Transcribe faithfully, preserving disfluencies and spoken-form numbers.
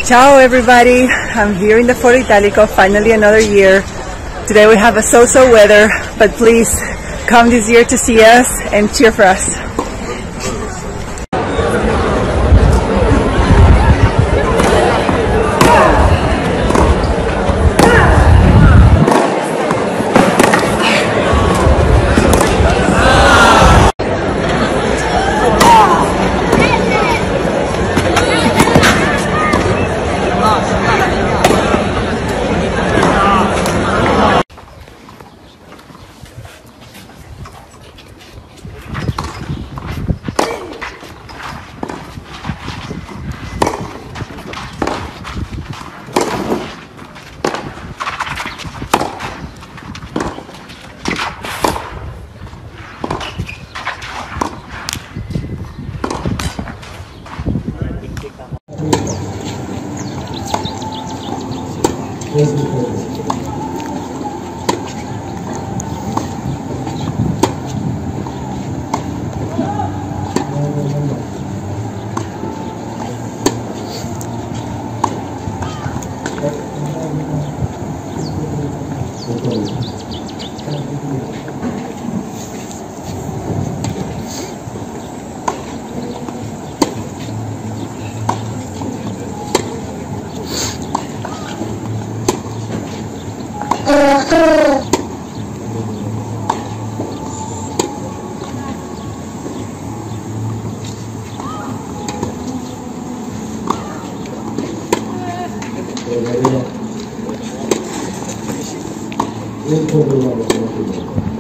Ciao everybody, I'm here in the Foro Italico, finally another year. Today we have a so-so weather, but please come this year to see us and cheer for us. 왼쪽으로 가보겠습니다.